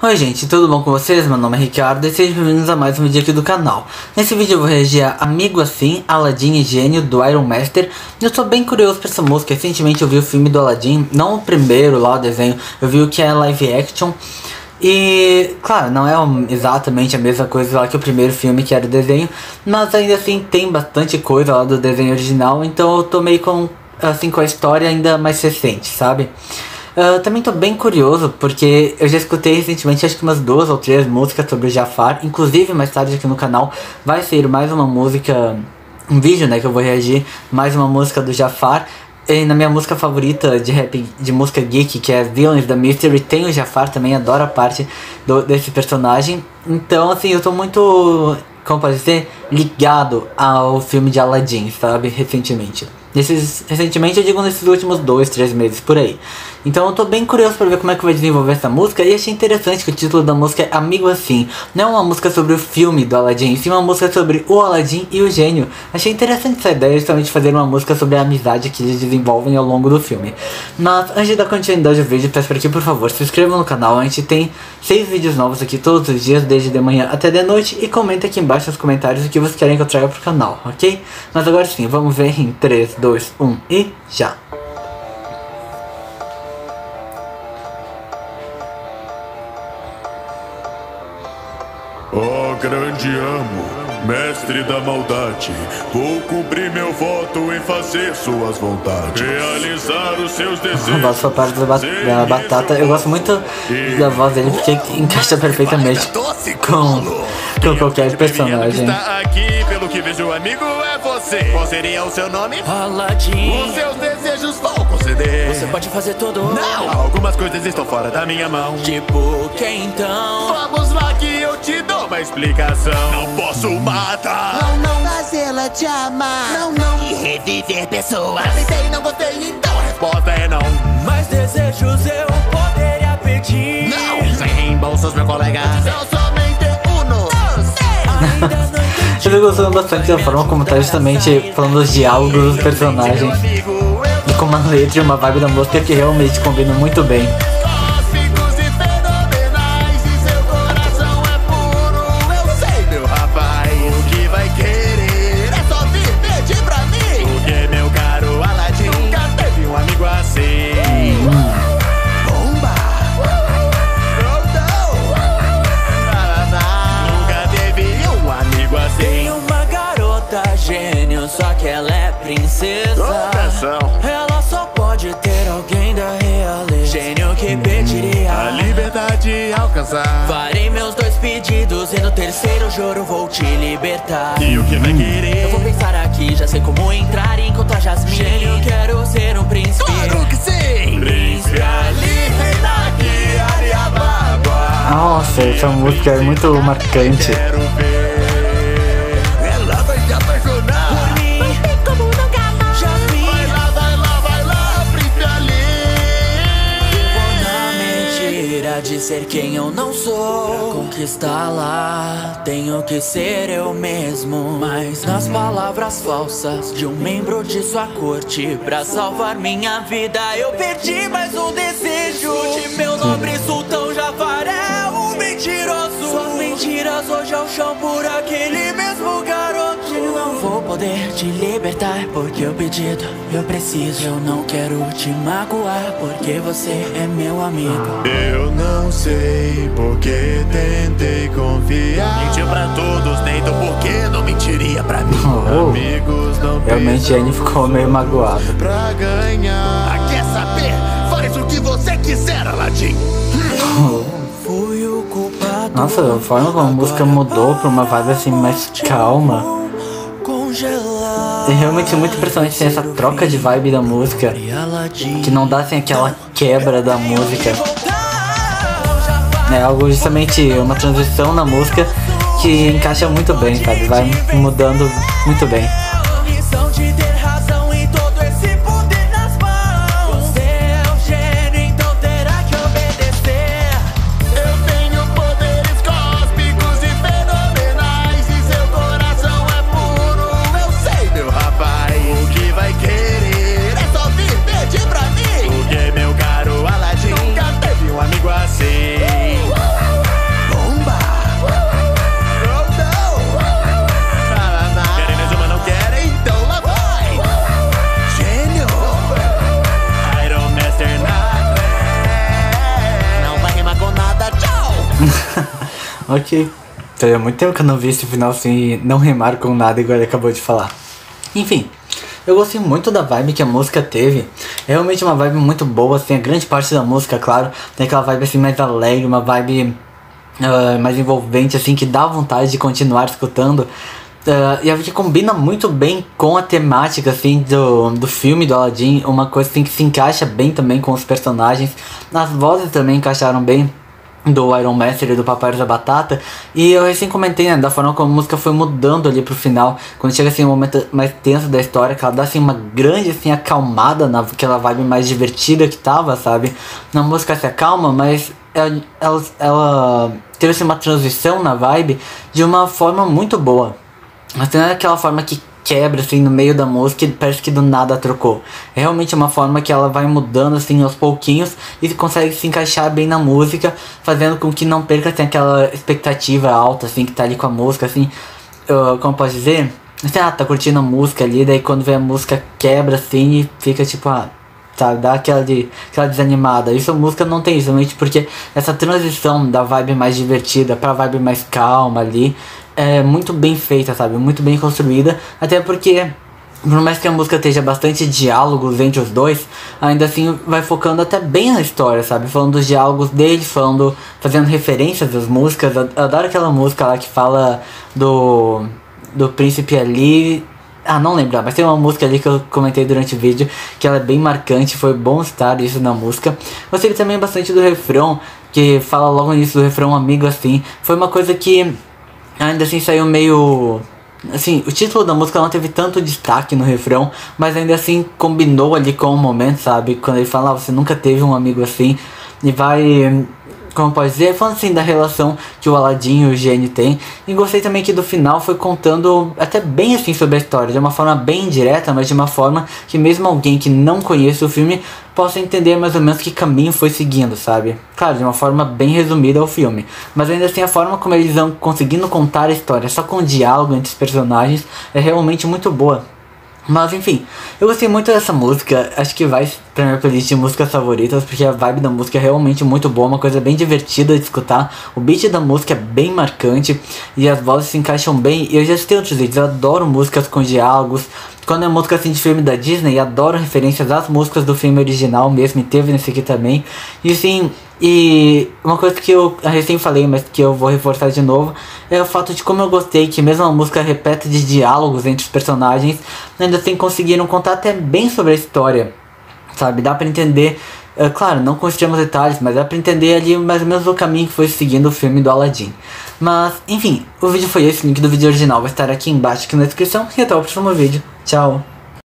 Oi gente, tudo bom com vocês? Meu nome é Ricardo e sejam bem-vindos a mais um vídeo aqui do canal. Nesse vídeo eu vou reagir a Amigo Assim, Aladdin e Gênio, do Iron Master. Eu tô bem curioso pra essa música. Recentemente eu vi o filme do Aladdin, não o primeiro lá, o desenho, eu vi o que é live action. E, claro, não é exatamente a mesma coisa lá que o primeiro filme, que era o desenho, mas ainda assim tem bastante coisa lá do desenho original, então eu tô meio com a história ainda mais recente, sabe? Também tô bem curioso, porque eu já escutei recentemente acho que umas 2 ou 3 músicas sobre o Jafar. Inclusive mais tarde aqui no canal vai sair mais uma música, um vídeo, né, que eu vou reagir, mais uma música do Jafar. E na minha música favorita de rap, de música geek, que é Villains da Mystery, tem o Jafar também, adoro a parte desse personagem. Então assim, eu tô muito, como pode dizer, ligado ao filme de Aladdin, sabe, recentemente. Recentemente eu digo nesses últimos 2, 3 meses, por aí. Então eu tô bem curioso pra ver como é que vai desenvolver essa música. E achei interessante que o título da música é Amigo Assim. Não é uma música sobre o filme do Aladdin, sim uma música sobre o Aladdin e o Gênio. Achei interessante essa ideia, justamente fazer uma música sobre a amizade que eles desenvolvem ao longo do filme. Mas antes de dar continuidade ao vídeo, peço para que por favor se inscrevam no canal. A gente tem 6 vídeos novos aqui todos os dias, desde de manhã até de noite. E comenta aqui embaixo nos comentários o que vocês querem que eu traga pro canal, ok? Mas agora sim, vamos ver em 3, 2, 1 e já! Ó grande amo, mestre da maldade, vou cumprir meu voto em fazer suas vontades, realizar os seus desejos. A voz parte da Batata, eu gosto muito da voz dele porque encaixa perfeitamente com qualquer personagem. Está aqui, pelo que vejo, amigo, é você. Qual seria o seu nome? Aladdin. Os seus desejos vou conceder. Você pode fazer tudo? Não! Algumas coisas estão fora da minha mão. Tipo, que então? Vamos lá que eu te dou uma explicação. Não posso matar. Não fazê-la te amar. Não. E reviver pessoas. Tentei, não gostei, então a resposta é não. Mais desejos eu poderia pedir. Não! Sem reembolsos, meu colega. São somente uno. Ainda não entendi. Eu tô gostando bastante da forma como tá justamente falando os diálogos dos personagens. E com uma letra e uma vibe da música que realmente combinam muito bem. Cósmicos e fenomenais, e seu coração é puro. Eu sei, meu rapaz, o que vai querer é só vir pedir pra mim. Porque, meu caro Aladdin, nunca teve um amigo assim. Bomba! Nunca teve um amigo assim. Tem uma garota gênio, só que ela é princesa. Atenção. Ela só pode ter alguém da realeza. Gênio que pediria A liberdade alcançar. farei meus 2 pedidos e no terceiro juro vou te libertar. E o que vai querer? Eu vou pensar aqui, já sei como entrar e encontrar Jasmine. Gênio, quero ser um príncipe. Claro que sim! Príncipe Ali, rei daqui, Ariababa. Nossa, essa música é muito marcante. Quero ver. Ela vai se apaixonar. Por mim, Como nunca mais. Jasmine. Vai lá, Príncipe Ali. Vivo na mentira de ser quem eu não sou. Pra conquistá-la, tenho que ser eu mesmo. Mas nas palavras falsas de um membro de sua corte, pra salvar minha vida, eu perdi mais um desejo. De meu nobre sultão Jafar é um mentiroso. Suas mentiras hoje ao chão por aquele mesmo garoto. Eu não vou poder te libertar, porque o pedido eu preciso. Eu não quero te magoar, porque você é meu amigo. Eu não sei porque tentei confiar. Mentiu pra todos, Neito, porque não mentiria pra mim. Oh. Amigos não Realmente pensam ele ficou meio magoado. pra ganhar. Quer saber? Faz o que você quiser, Aladdin. Fui o culpado. Nossa, a forma como a música mudou pra uma vibe assim mais calma. Congelar. É realmente muito impressionante assim, essa troca de vibe da música, que não dá assim aquela quebra da música. É algo justamente uma transição na música que encaixa muito bem, sabe? Vai mudando muito bem. Missão de ter razão e todo esse poder nas mãos. Você é o gênio, então terá que obedecer. Eu tenho poderes cósmicos e fenomenais, e seu coração é puro. Eu sei, meu rapaz, o que vai querer é só vir pedir pra mim. Porque, meu caro Aladdin, nunca teve um amigo assim. Ok. Fazia muito tempo que eu não vi esse final assim e não rimar com nada igual ele acabou de falar. Enfim, eu gostei muito da vibe que a música teve. É realmente uma vibe muito boa, assim, a grande parte da música, claro, tem aquela vibe assim mais alegre, uma vibe mais envolvente, assim, que dá vontade de continuar escutando. E a que combina muito bem com a temática, assim, do filme do Aladdin, uma coisa assim que se encaixa bem também com os personagens. As vozes também encaixaram bem, do Iron Master e do Papai da Batata. E eu recém comentei, né, da forma como a música foi mudando ali pro final, quando chega assim um momento mais tenso da história, que ela dá assim uma grande assim acalmada naquela vibe mais divertida que tava, sabe? Na música se acalma, mas ela teve assim uma transição na vibe de uma forma muito boa. Mas não é aquela forma que quebra assim no meio da música e parece que do nada trocou. É realmente uma forma que ela vai mudando assim aos pouquinhos e consegue se encaixar bem na música, fazendo com que não perca assim, aquela expectativa alta assim que tá ali com a música, assim, como posso dizer? Assim, tá curtindo a música ali, daí quando vem a música quebra assim e fica tipo, sabe, dá aquela desanimada. Isso a música não tem, justamente porque essa transição da vibe mais divertida pra vibe mais calma ali é muito bem feita, sabe, muito bem construída, até porque por mais que a música esteja bastante diálogos entre os dois, ainda assim vai focando até bem na história, sabe, falando dos diálogos deles, fazendo referências às músicas. Eu adoro aquela música lá que fala do príncipe ali. Não lembro, mas tem uma música ali que eu comentei durante o vídeo, que ela é bem marcante, foi bom estar isso na música. Gostei também bastante do refrão, que fala logo no início do refrão, amigo assim. Foi uma coisa que ainda assim saiu meio... Assim, o título da música não teve tanto destaque no refrão, mas ainda assim combinou ali com o momento, sabe? Quando ele fala, você nunca teve um amigo assim, e vai... Como pode dizer, falando assim da relação que o Aladdin e o gênio têm. E gostei também que do final foi contando até bem assim sobre a história, de uma forma bem direta, mas de uma forma que mesmo alguém que não conhece o filme possa entender mais ou menos que caminho foi seguindo, sabe? Claro, de uma forma bem resumida ao filme, mas ainda assim a forma como eles vão conseguindo contar a história, só com diálogo entre os personagens, é realmente muito boa. Mas enfim, eu gostei muito dessa música, acho que vai pra minha playlist de músicas favoritas, porque a vibe da música é realmente muito boa, uma coisa bem divertida de escutar. O beat da música é bem marcante e as vozes se encaixam bem. E eu já assisti outros vídeos, eu adoro músicas com diálogos. Quando é música assim de filme da Disney, adoro referências às músicas do filme original mesmo, e teve nesse aqui também. E assim, e uma coisa que eu recém falei, mas que eu vou reforçar de novo, é o fato de como eu gostei que mesmo a música repleta de diálogos entre os personagens, ainda assim conseguiram contar até bem sobre a história, sabe? Dá pra entender, claro, não com extremos detalhes, mas dá pra entender ali mais ou menos o caminho que foi seguindo o filme do Aladdin. Mas, enfim, o vídeo foi esse, o link do vídeo original vai estar aqui embaixo, aqui na descrição, e até o próximo vídeo. Tchau!